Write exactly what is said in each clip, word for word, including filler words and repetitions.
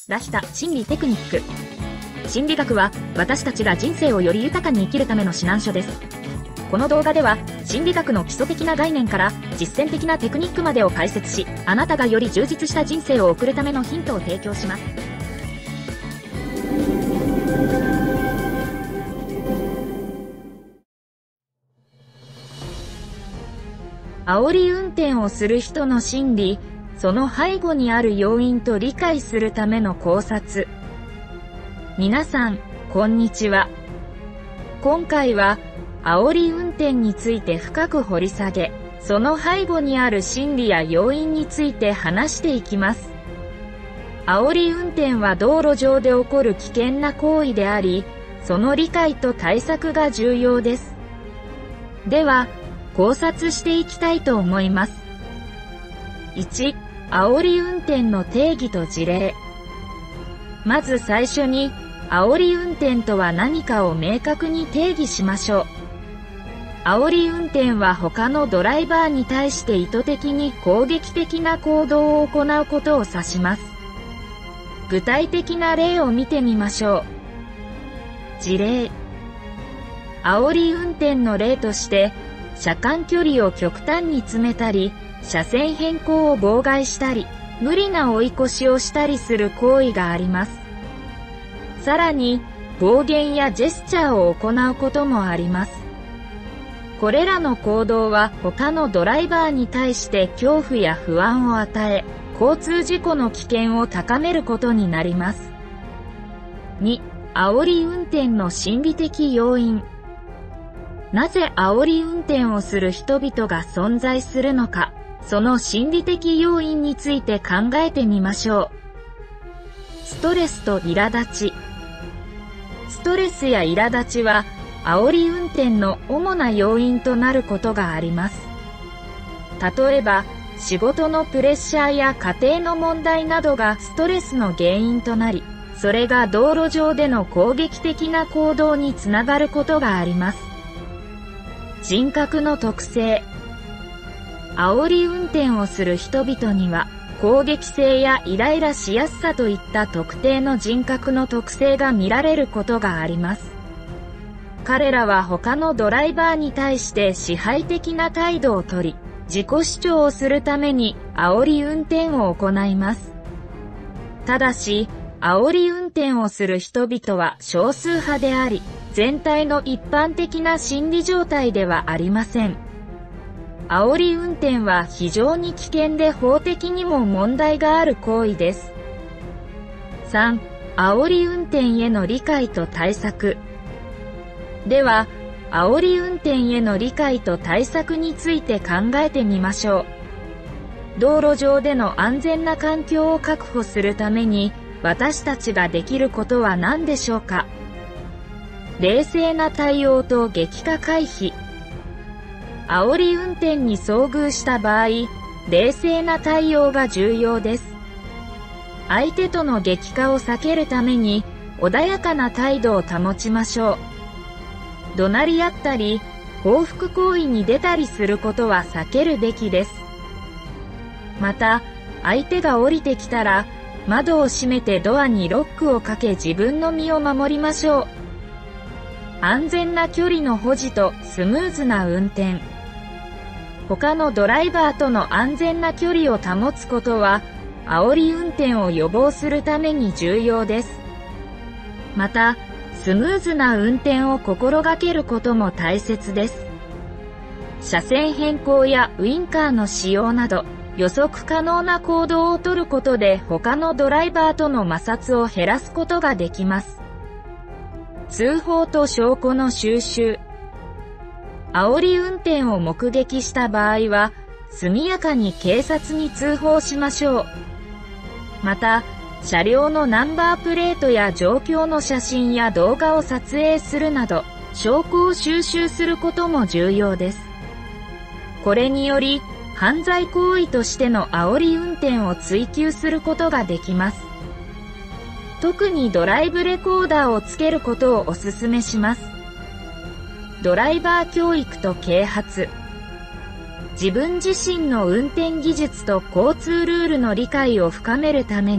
出した心理テクニック。心理学は私たちが人生をより豊かに生きるための指南書です。この動画では心理学の基礎的な概念から実践的なテクニックまでを解説し、あなたがより充実した人生を送るためのヒントを提供します。煽り運転をする人の心理、その背後にある要因と理解するための考察。皆さん、こんにちは。今回は、煽り運転について深く掘り下げ、その背後にある心理や要因について話していきます。煽り運転は道路上で起こる危険な行為であり、その理解と対策が重要です。では、考察していきたいと思います。いち、煽り運転の定義と事例。まず最初に、煽り運転とは何かを明確に定義しましょう。煽り運転は他のドライバーに対して意図的に攻撃的な行動を行うことを指します。具体的な例を見てみましょう。事例。煽り運転の例として、車間距離を極端に詰めたり、車線変更を妨害したり、無理な追い越しをしたりする行為があります。さらに、暴言やジェスチャーを行うこともあります。これらの行動は他のドライバーに対して恐怖や不安を与え、交通事故の危険を高めることになります。に、煽り運転の心理的要因。なぜ煽り運転をする人々が存在するのか、その心理的要因について考えてみましょう。ストレスと苛立ち。ストレスや苛立ちは、煽り運転の主な要因となることがあります。例えば、仕事のプレッシャーや家庭の問題などがストレスの原因となり、それが道路上での攻撃的な行動につながることがあります。人格の特性。煽り運転をする人々には、攻撃性やイライラしやすさといった特定の人格の特性が見られることがあります。彼らは他のドライバーに対して支配的な態度をとり、自己主張をするために煽り運転を行います。ただし、煽り運転をする人々は少数派であり、全体の一般的な心理状態ではありません。煽り運転は非常に危険で法的にも問題がある行為です。さん、煽り運転への理解と対策。では、煽り運転への理解と対策について考えてみましょう。道路上での安全な環境を確保するために、私たちができることは何でしょうか。冷静な対応と激化回避。煽り運転に遭遇した場合、冷静な対応が重要です。相手との激化を避けるために、穏やかな態度を保ちましょう。怒鳴り合ったり、報復行為に出たりすることは避けるべきです。また、相手が降りてきたら、窓を閉めてドアにロックをかけ自分の身を守りましょう。安全な距離の保持とスムーズな運転。他のドライバーとの安全な距離を保つことは、煽り運転を予防するために重要です。また、スムーズな運転を心がけることも大切です。車線変更やウインカーの使用など、予測可能な行動をとることで他のドライバーとの摩擦を減らすことができます。通報と証拠の収集。煽り運転を目撃した場合は、速やかに警察に通報しましょう。また、車両のナンバープレートや状況の写真や動画を撮影するなど、証拠を収集することも重要です。これにより、犯罪行為としての煽り運転を追及することができます。特にドライブレコーダーをつけることをお勧めします。ドライバー教育と啓発。自分自身の運転技術と交通ルールの理解を深めるために、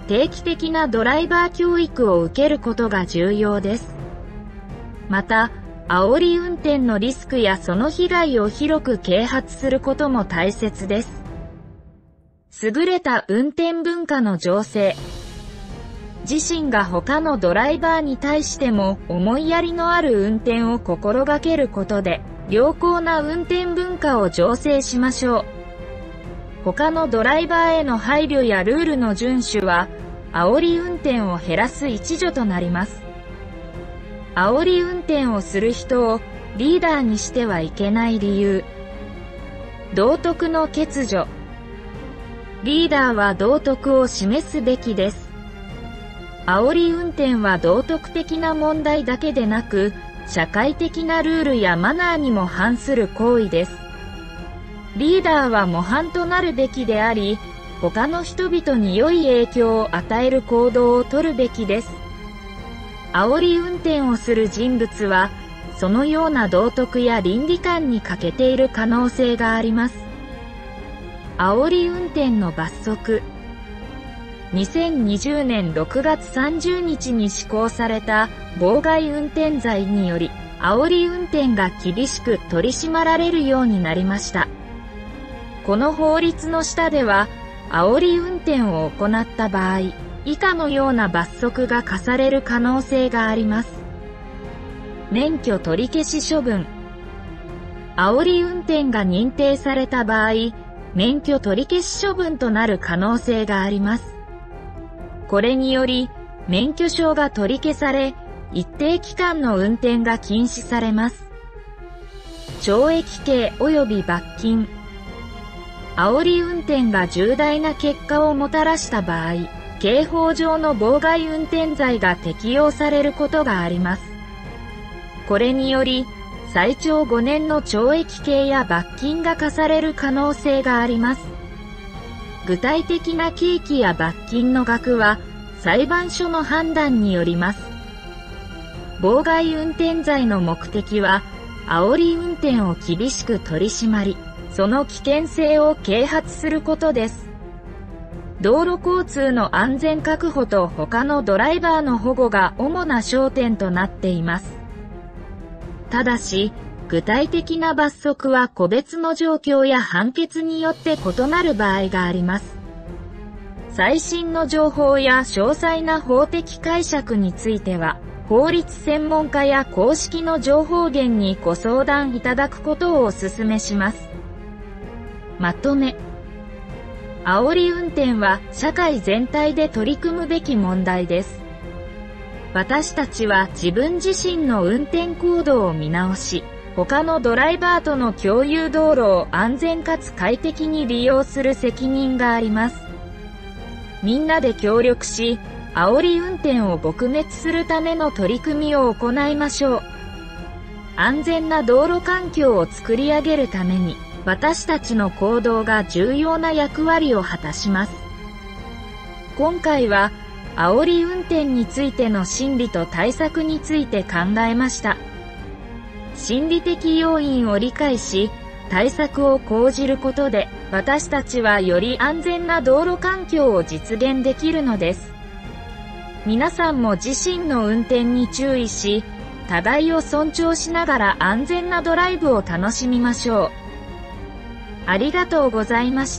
定期的なドライバー教育を受けることが重要です。また、煽り運転のリスクやその被害を広く啓発することも大切です。優れた運転文化の醸成。自身が他のドライバーに対しても思いやりのある運転を心がけることで、良好な運転文化を醸成しましょう。他のドライバーへの配慮やルールの遵守は、煽り運転を減らす一助となります。煽り運転をする人をリーダーにしてはいけない理由。道徳の欠如。リーダーは道徳を示すべきです。煽り運転は道徳的な問題だけでなく、社会的なルールやマナーにも反する行為です。リーダーは模範となるべきであり、他の人々に良い影響を与える行動をとるべきです。煽り運転をする人物は、そのような道徳や倫理観に欠けている可能性があります。煽り運転の罰則。にせんにじゅうねんろくがつさんじゅうにちに施行された妨害運転罪により、煽り運転が厳しく取り締まられるようになりました。この法律の下では、煽り運転を行った場合、以下のような罰則が課される可能性があります。免許取り消し処分。煽り運転が認定された場合、免許取り消し処分となる可能性があります。これにより、免許証が取り消され、一定期間の運転が禁止されます。懲役刑及び罰金。煽り運転が重大な結果をもたらした場合、刑法上の妨害運転罪が適用されることがあります。これにより、最長ごねんの懲役刑や罰金が課される可能性があります。具体的な刑期や罰金の額は、裁判所の判断によります。妨害運転罪の目的は、煽り運転を厳しく取り締まり、その危険性を啓発することです。道路交通の安全確保と他のドライバーの保護が主な焦点となっています。ただし、具体的な罰則は個別の状況や判決によって異なる場合があります。最新の情報や詳細な法的解釈については、法律専門家や公式の情報源にご相談いただくことをお勧めします。まとめ。煽り運転は社会全体で取り組むべき問題です。私たちは自分自身の運転行動を見直し、他のドライバーとの共有道路を安全かつ快適に利用する責任があります。みんなで協力し、煽り運転を撲滅するための取り組みを行いましょう。安全な道路環境を作り上げるために、私たちの行動が重要な役割を果たします。今回は、煽り運転についての心理と対策について考えました。心理的要因を理解し、対策を講じることで、私たちはより安全な道路環境を実現できるのです。皆さんも自身の運転に注意し、互いを尊重しながら安全なドライブを楽しみましょう。ありがとうございました。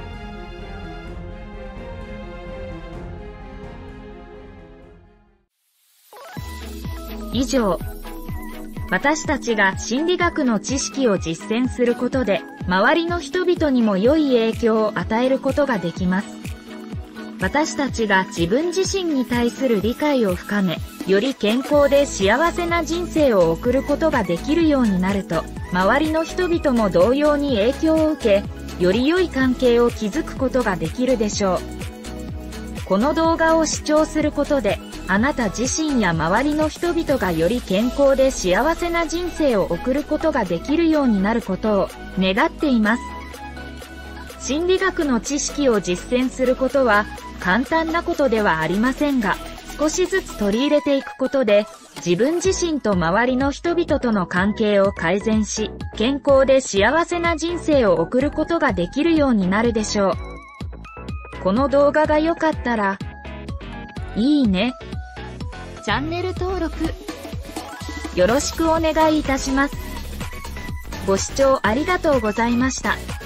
以上、私たちが心理学の知識を実践することで、周りの人々にも良い影響を与えることができます。私たちが自分自身に対する理解を深め、より健康で幸せな人生を送ることができるようになると、周りの人々も同様に影響を受け、より良い関係を築くことができるでしょう。この動画を視聴することで、あなた自身や周りの人々がより健康で幸せな人生を送ることができるようになることを願っています。心理学の知識を実践することは簡単なことではありませんが、少しずつ取り入れていくことで、自分自身と周りの人々との関係を改善し、健康で幸せな人生を送ることができるようになるでしょう。この動画が良かったら、 いいね。 チャンネル登録よろしくお願いいたします。ご視聴ありがとうございました。